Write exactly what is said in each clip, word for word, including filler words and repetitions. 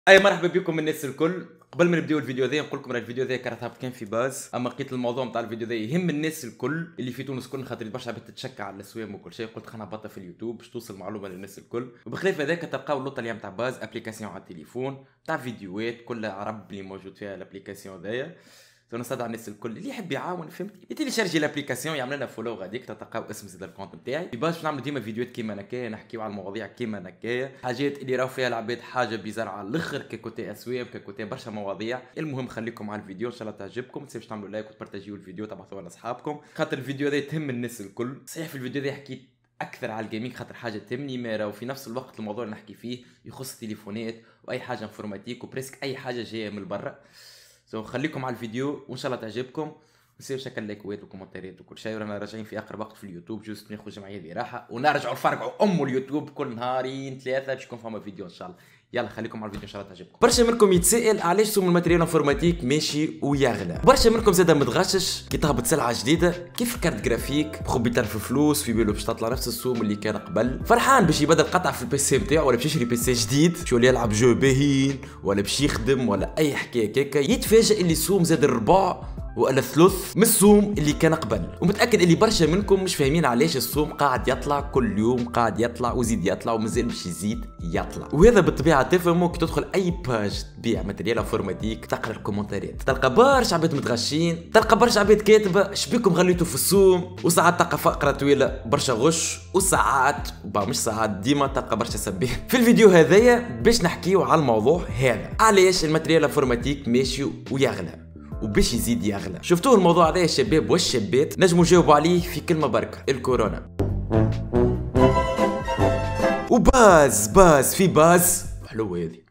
اي مرحبا بكم الناس الكل. قبل ما نبداو الفيديو ذا نقول لكم راه الفيديو ذا كان هابط كان في باز، اما لقيت الموضوع نتاع الفيديو ذا يهم الناس الكل اللي في تونس كل، خاطر برشا عباد تتشكى على الاسوام وكل شيء. قلت خلينا نهبطها في اليوتيوب باش توصل معلومه للناس الكل. وبخلاف هذاك تلقاو اللوطه اللي نتاع باز ابليكاسيون على التليفون تاع فيديوهات كلها عرب اللي موجود فيها الابليكاسيون ذايا. نستدعى الناس الكل اللي يحب يعاون، فهمت، يتيليشارجي لابليكاسيون يعمل لنا فولو غاديك تلقاو اسم زاد الكونت نتاعي. في باش نعمل ديما فيديوهات كيما نكايا، نحكيو على المواضيع كيما نكايا، حاجات اللي راهو فيها العباد حاجه بيزار على الاخر ككوتي اسواب ككوتي برشا مواضيع. المهم خليكم على الفيديو ان شاء الله تعجبكم، ما تنساوش تعملوا لايك وتبارطاجيو الفيديو تبعثوه لاصحابكم خاطر الفيديو هذا تهم الناس الكل. صحيح في الفيديو هذا حكيت اكثر على الجيمنج خاطر حاجه تهمني ميرا، وفي نفس الوقت الموضوع اللي نحكي فيه يخص التليفونات واي حاجه انفورماتيك وبريسك اي حاجه جايه من برا. سو خليكم على الفيديو وان شاء الله تعجبكم. نسيو شكل لايكوات وكومنتات وكل شيء. ورانا راجعين في اخر وقت في اليوتيوب، جوست ناخذ جمعيه ذي راحه ونرجعوا نفرقعوا ام اليوتيوب كل نهارين ثلاثه باش يكون فما فيديو ان شاء الله. يلا خليكم على الفيديو ان شاء الله تعجبكم. برشا منكم يتسائل علاش سوم الماتريال انفورماتيك ماشي ويغلى. برشا منكم زاد متغشش كي تهبط سلعه جديده كيف كارت جرافيك بخب يترف فلوس في بالو باش تطلع نفس السوم اللي كان قبل، فرحان باش يبدل قطع في البيسي نتاعو ولا باش يشري بيسي جديد باش يولي يلعب جو باهين ولا باش يخدم ولا اي حكايه كيكا، يتفاجئ اللي السوم زاد الربع ولا ثلث من السوم اللي كان قبل. ومتاكد اللي برشا منكم مش فاهمين علاش السوم قاعد يطلع كل يوم، قاعد يطلع ويزيد يطلع ومازال باش يزيد يطلع. وهذا بالطبيعه تفهموا كي تدخل اي باج تبيع ماتريال انفورماتيك تقرا الكومنتات، تلقى برشا عباد متغشين، تلقى برشا عباد كاتبه شبيكم غليتوا في السوم، وساعات تلقى فقره طويله برشا غش، وساعات با مش ساعات ديما تلقى برشا سبيه. في الفيديو هذايا باش نحكيو على الموضوع هذا، علاش الماتريال انفورماتيك ماشي ويغلى وباش يزيد يغلى. شفتوه الموضوع هذا يا شباب والشابات؟ نجموا نجاوبوا عليه في كلمه بركه، الكورونا. وباز باز في باز حلوه هذه.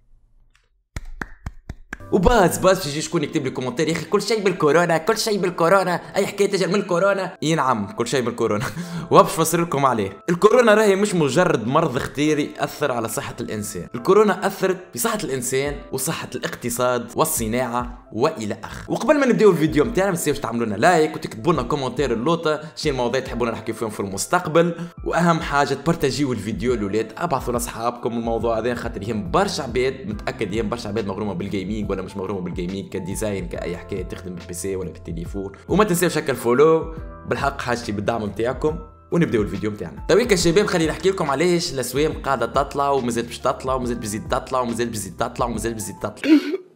وباز باز يجي شكون يكتب لي كومنتاري يا اخي كل شيء بالكورونا، كل شيء بالكورونا، اي حكايه تجي من الكورونا. اي نعم كل شيء بالكورونا. وباش نفسر لكم عليه. الكورونا راهي مش مجرد مرض اختياري اثر على صحه الانسان، الكورونا اثرت بصحه الانسان وصحه الاقتصاد والصناعه والى اخره. وقبل ما نبداو الفيديو نتاعنا ما تنساوش تعملوا لنا لايك وتكتبوا لنا كومنتير اللوطه شنو المواضيع تحبونا نحكي فيهم في المستقبل، واهم حاجه تبارطاجيو الفيديو للولاد، ابعثوا لاصحابكم الموضوع هذا خاطر يهم برشا عباد، متاكد يهم برشا عباد مغرومه بالجيمنج ولا مش مغرومه بالجيمنج كديزاين كاي حكايه تخدم بالبيسي ولا بالتليفون. وما تنساوش هكا الفولو، بالحق حاجتي بالدعم نتاعكم. ونبداو الفيديو نتاعنا. تويكا الشباب خليني نحكي لكم علاش الاسوام قاعده تطلع ومازال باش تطلع ومازال بزيد تطلع ومازال بزيد تطلع ومازال بزيد تطلع.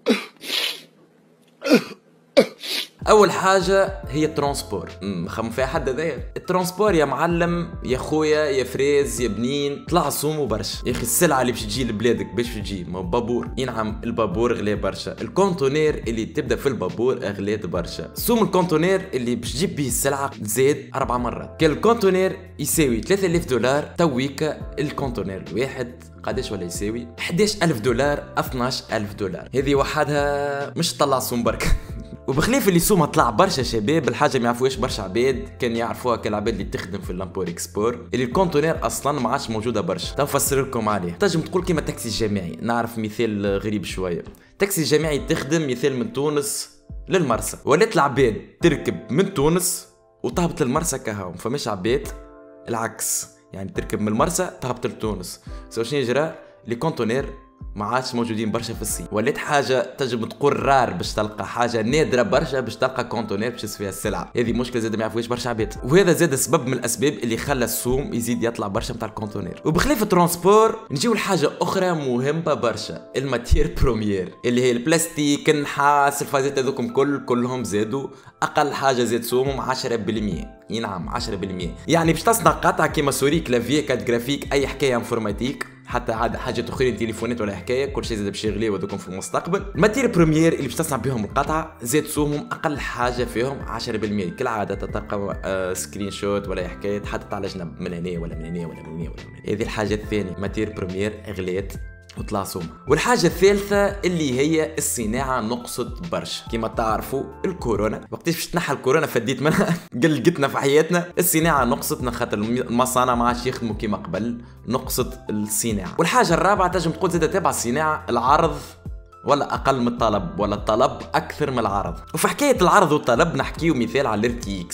اول حاجه هي الترونسبور. خم فيها حد هذايا الترونسبور يا معلم يا خويا يا فريز يا بنين، طلع صوموا برشا يا اخي. السلعه اللي باش تجي لبلادك باش تجي ما بابور، ينعم البابور غلى برشا، الكونتونير اللي تبدا في البابور اغلات برشا، صوم الكونتونير اللي باش تجيب به السلعه زاد اربع مرات. كان الكونتونير يساوي ثلاثة آلاف دولار، تويكا الكونتونير الواحد قداش ولا يساوي احد عشر ألف دولار، اثناش ألف دولار. هذه وحدها مش تطلع صوم برك. وبخلاف اللي سومها طلع برشا شباب، الحاجه ما يعرفوهاش برشا عباد، كان يعرفوها كالعباد اللي تخدم في اللامبور اكسبور، اللي الكونتونير اصلا ما عادش موجوده برشا. تنفسر لكم عليه، تنجم تقول كيما التاكسي الجامعي. نعرف مثال غريب شويه، تاكسي الجامعي تخدم مثال من تونس للمرسى، ولات العباد تركب من تونس وتهبط للمرسى كهو، فماش عباد العكس، يعني تركب من المرسى تهبط لتونس. سو شنو يجرى؟ لي كونتونير ما عادش موجودين برشا في الصين، ولات حاجه تنجم تقول رار باش تلقى، حاجه نادره برشا باش تلقى كونتونير باش فيها السلعه. هذه مشكله زاد ما يعرفوهاش برشا عباد، وهذا زاد سبب من الاسباب اللي خلى السوم يزيد يطلع برشا نتاع الكونتونير. وبخلاف الترونسبور نجيو لحاجه اخرى مهمه برشا، الماتير بروميير اللي هي البلاستيك، النحاس، الفازات هذوكم كل كلهم زادوا اقل حاجه زاد سومهم عشرة بالمية. ينعم عشرة بالمية، يعني باش تصنع قطعه كيما سوري كلافيي كارت جرافيك اي حكايه انفورماتيك حتى عاد حاجات اخرين تليفونات ولا حكايه، كل شيء زاد باش يغلي وذوكم في المستقبل. الماتير بروميير اللي باش تصنع بهم القطعه زاد سومهم اقل حاجه فيهم عشرة بالمية. كالعاده تلقى آه سكرين شوت ولا حكايه حتى على جنب من هنا ولا من هنا ولا من هنا ولا من هنا. هذه الحاجه الثانيه، ماتير بروميير غليت وطلع سوم. والحاجه الثالثه اللي هي الصناعه نقصت برشا، كما تعرفوا الكورونا وقتاش باش تنحى الكورونا فديت منها قلقتنا في حياتنا. الصناعه نقصت خاطر المصانع ما عادش يخدموا كما قبل، نقصت الصناعه. والحاجه الرابعه تنجم تقول زاد تابع الصناعه، العرض ولا اقل من الطلب ولا الطلب اكثر من العرض. وفي حكايه العرض والطلب نحكيو مثال على الار تي اكس.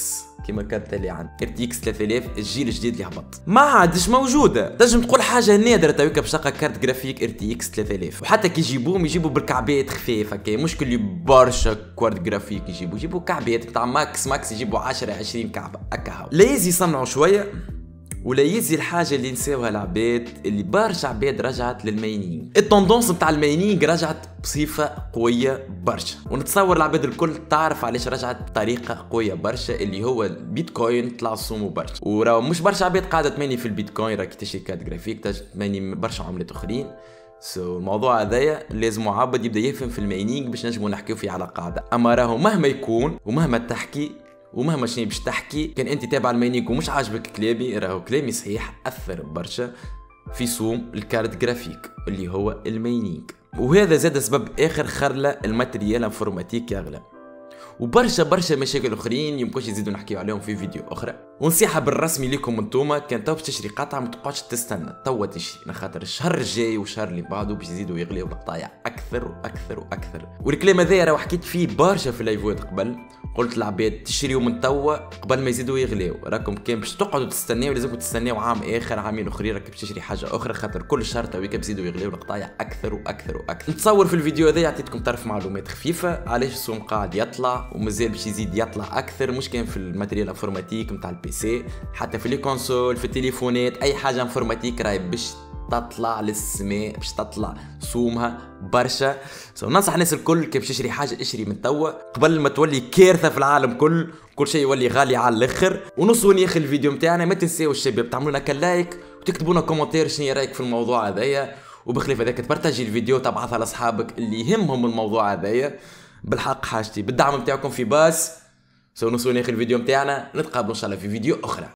كيما كانت اللي عندي ار تي اكس ثلاثة آلاف الجيل الجديد اللي هبط ما عادش موجوده. تنجم تقول حاجه نادره تويكا بشقه كارت جرافيك ار تي اكس ثلاثة آلاف، وحتى كي يجيبوهم يجيبوا بالكعبات خفيف هكا، مش كل برشا كارت جرافيك يجيبوا يجيبوا كعبات بتاع ماكس ماكس يجيبوا عشرة عشرين كعبه هكا. لازم يصنعوا شويه ولا يزي الحاجه اللي نساوها العباد اللي برشا عباد رجعت للماينينغ. التوندونس نتاع الماينينغ رجعت بصفه قويه برشا، ونتصور العباد الكل تعرف علاش رجعت بطريقه قويه برشا، اللي هو البيتكوين طلع سومو برشا. وراو مش برشا عباد قاعده تماني في البيتكوين، راكي تشري كارت جرافيك تنجم تماني برشا عملات اخرين. سو so, الموضوع هذايا لازم عبد يبدا يفهم في الماينينغ باش نجمو نحكيو فيه على قاعده. اما راهو مهما يكون ومهما تحكي ومهما شنو باش تحكي، كان انت تابع الماينينغ ومش عاجبك كلامي، راهو كلامي صحيح اثر برشا في سوم الكارت جرافيك اللي هو الماينينغ، وهذا زاد سبب اخر خرله الماتريال انفورماتيك يغلى، وبرشا برشا مشاكل اخرين يمكنش نزيدو نحكيو عليهم في فيديو اخرى. ونصيحه بالرسمي لكم انتوما، كان تو باش تشري قطعه ما تقعدش تستنى، توا تشري خاطر الشهر الجاي والشهر اللي بعده باش يزيدوا يغليو القطايع اكثر واكثر واكثر. والكلام هذا راه حكيت فيه برشا في اللايفات قبل، قلت للعباد تشريو من توا قبل ما يزيدوا يغليو، راكم كان باش تقعدوا تستناو لازمكم تستناو عام اخر عامين اخرين راك باش تشري حاجه اخرى، خاطر كل شهر تويك بيزيدوا يغليو القطايع اكثر واكثر واكثر. نتصور في الفيديو هذا عطيتكم طرف معلومات خفيفه علاش السوم قاعد يطلع ومازال باش يزيد يطلع اكثر، مش كان في الماتريال انفورماتيك نتاع البي سي، حتى في لي كونسول في التليفونات، اي حاجه انفورماتيك راهي باش تطلع للسماء، باش تطلع سومها برشا. سو ننصح الناس الكل كيف باش تشري حاجه اشري من توا قبل ما تولي كارثه في العالم كل، كل شيء يولي غالي على الاخر. ونوصلوا يا اخي الفيديو نتاعنا، ما تنساو الشباب تعملوا لنا كلايك وتكتبوا لنا كومنتير شنو رايك في الموضوع هذايا، وبخلاف هذاك تبارطاجي الفيديو تبعثها لاصحابك اللي يهمهم الموضوع هذايا. بالحق حاجتي بالدعم نتاعكم في باس. سو نوصلوا يا اخي الفيديو نتاعنا، نتقابلوا ان شاء الله في فيديو اخرى.